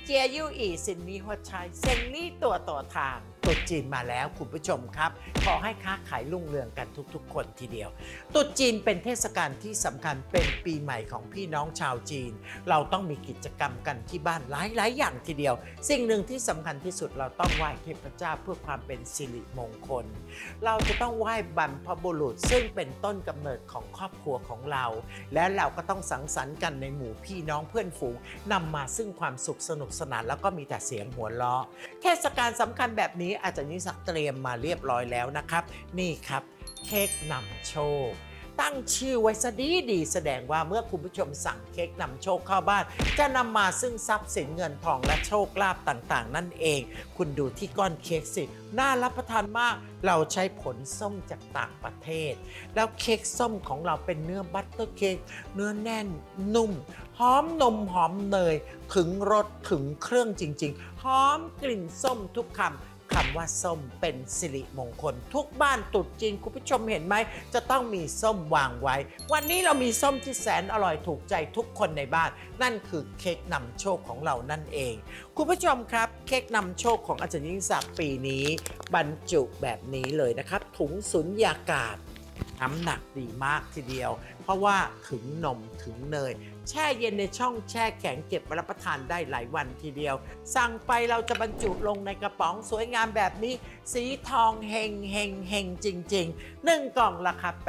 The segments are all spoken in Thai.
เจียยู่อีสินนี้หัวใจเซ็งนี่ตัวต่อทางตรุษจีนมาแล้วคุณผู้ชมครับขอให้ค้าขายรุ่งเรืองกันทุกๆคนทีเดียวตรุษจีนเป็นเทศกาลที่สำคัญเป็นปีใหม่ของพี่น้องชาวจีนเราต้องมีกิจกรรมกันที่บ้านหลายอย่างทีเดียวสิ่งหนึ่งที่สำคัญที่สุดเราต้องไหว้เทพเจ้าเพื่อความเป็นสิริมงคลเราจะต้องไหว้บรรพบุรุษซึ่งเป็นต้นกำเนิดของครอบครัวของเราและเราก็ต้องสังสรรค์กันในหมู่พี่น้องเพื่อนฝูงนำมาซึ่งความสุขสนุกสนานแล้วก็มีแต่เสียงหัวเราะเทศกาลสำคัญแบบนี้อาจารย์ยิ่งศักดิ์เตรียมมาเรียบร้อยแล้วนะครับนี่ครับเค้กนำโชคตั้งชื่อไว้ซะดีแสดงว่าเมื่อคุณผู้ชมสั่งเค้กนำโชคเข้าบ้านจะนำมาซึ่งทรัพย์สินเงินทองและโชคลาภต่างๆนั่นเองคุณดูที่ก้อนเค้กสิน่ารับประทานมากเราใช้ผลส้มจากต่างประเทศแล้วเค้กส้มของเราเป็นเนื้อบัตเตอร์เค้กเนื้อแน่นนุ่มหอมนมหอมเนยถึงรสถึงเครื่องจริงๆหอมกลิ่นส้มทุกคำว่าส้มเป็นสิริมงคลทุกบ้านตรุษจีนคุณผู้ชมเห็นไหมจะต้องมีส้มวางไว้วันนี้เรามีส้มที่แสนอร่อยถูกใจทุกคนในบ้านนั่นคือเค้กนำโชคของเรานั่นเองคุณผู้ชมครับเค้กนำโชคของอาจารย์ยิ่งศักดิ์ปีนี้บรรจุแบบนี้เลยนะครับถุงสุญญากาศน้ำหนักดีมากทีเดียวเพราะว่าถึงนมถึงเนยแช่เย็นในช่องแช่แข็งเก็บรับประทานได้หลายวันทีเดียวสั่งไปเราจะบรรจุลงในกระป๋องสวยงามแบบนี้สีทองเฮงจริงๆ1 กล่องราคา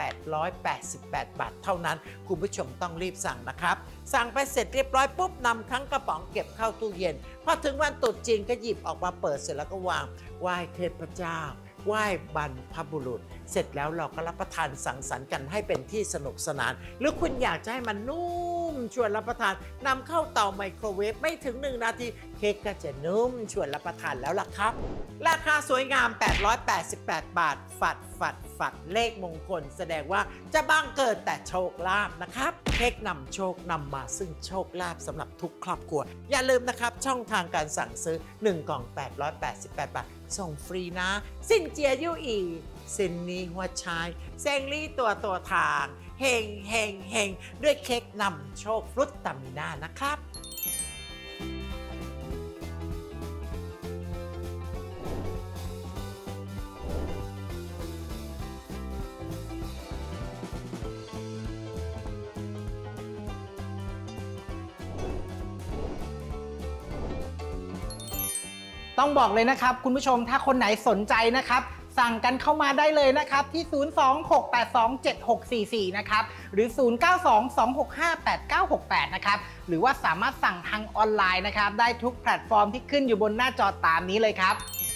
888 บาทเท่านั้นคุณผู้ชมต้องรีบสั่งนะครับสั่งไปเสร็จเรียบร้อยปุ๊บนำทั้งกระป๋องเก็บเข้าตู้เย็นพอถึงวันตรุษจีนก็หยิบออกมาเปิดเสร็จแล้วก็วางไหว้เทพเจ้าไหว้บรรพบุรุษเสร็จแล้วเราก็รับประทานสังสรรค์กันให้เป็นที่สนุกสนานหรือคุณอยากจะให้มันนุ่มชวนรับประทานนำเข้าเตาไมโครเวฟไม่ถึง1 นาทีเค้กก็จะนุ่มชวนรับประทานแล้วล่ะครับราคาสวยงาม888 บาทฝัดเลขมงคลแสดงว่าจะบังเกิดแต่โชคลาภนะครับเค้กนำโชคนำมาซึ่งโชคลาภสำหรับทุกครอบครัวอย่าลืมนะครับช่องทางการสั่งซื้อ1 กล่อง888 บาทส่งฟรีนะสินเจียยู่อีสินนี้หัวชายเซงลี่ตัวทางเฮงด้วยเค้กนำโชคฟรุตตามิน่านะครับต้องบอกเลยนะครับคุณผู้ชมถ้าคนไหนสนใจนะครับสั่งกันเข้ามาได้เลยนะครับที่026827644นะครับหรือ0922658968นะครับหรือว่าสามารถสั่งทางออนไลน์นะครับได้ทุกแพลตฟอร์มที่ขึ้นอยู่บนหน้าจอตามนี้เลยครับ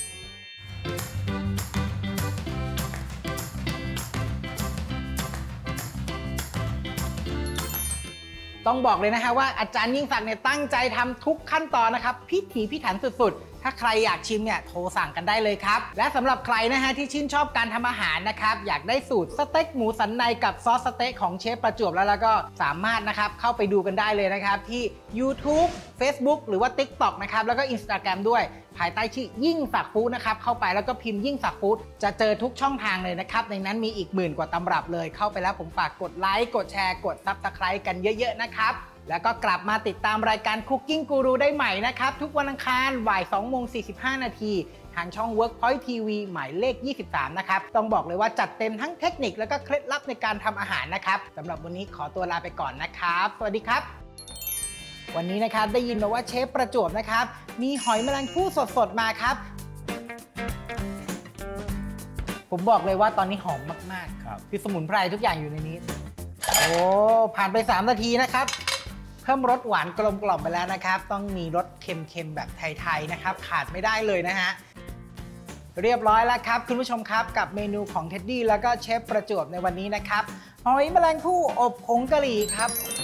ต้องบอกเลยนะฮะว่าอาจารย์ยิ่งศักดิ์เนี่ยตั้งใจทำทุกขั้นตอนนะครับพิถีพิถันสุดๆถ้าใครอยากชิมเนี่ยโทรสั่งกันได้เลยครับและสำหรับใครนะฮะที่ชื่นชอบการทำอาหารนะครับอยากได้สูตรสเต็กหมูสันในกับซอสสเต๊กของเชฟประจวบแล้วก็สามารถนะครับเข้าไปดูกันได้เลยนะครับที่ YouTube Facebook หรือว่า TikTok นะครับแล้วก็ Instagram ด้วยภายใต้ชื่อยิ่งศักดิ์ฟู้ดนะครับเข้าไปแล้วก็พิมพ์ยิ่งศักดิ์ฟู้ดจะเจอทุกช่องทางเลยนะครับในนั้นมีอีก10,000 กว่าตำรับเลยเข้าไปแล้วผมฝากกดไลค์กดแชร์กด Subscribe กันเยอะๆนะครับแล้วก็กลับมาติดตามรายการ Cooking Guru ได้ใหม่นะครับทุกวันอังคารบ่าย 2:45 นาทีทางช่อง Workpoint TV หมายเลข 23 นะครับต้องบอกเลยว่าจัดเต็มทั้งเทคนิคแล้วก็เคล็ดลับในการทำอาหารนะครับสำหรับวันนี้ขอตัวลาไปก่อนนะครับสวัสดีครับวันนี้นะครับได้ยินมาว่าเชฟประจวบนะครับมีหอยแมลงภู่สดๆมาครับผมบอกเลยว่าตอนนี้หอมมากๆครับคือสมุนไพรทุกอย่างอยู่ในนี้โอ้ผ่านไป3 นาทีนะครับเพิ่มรสหวานกลมกล่อมไปแล้วนะครับต้องมีรสเค็มๆแบบไทยๆนะครับขาดไม่ได้เลยนะฮะเรียบร้อยแล้วครับคุณผู้ชมครับกับเมนูของเท็ดดี้แล้วก็เชฟประจวบในวันนี้นะครับหอยแมลงภู่อบผงกะหรี่ครับ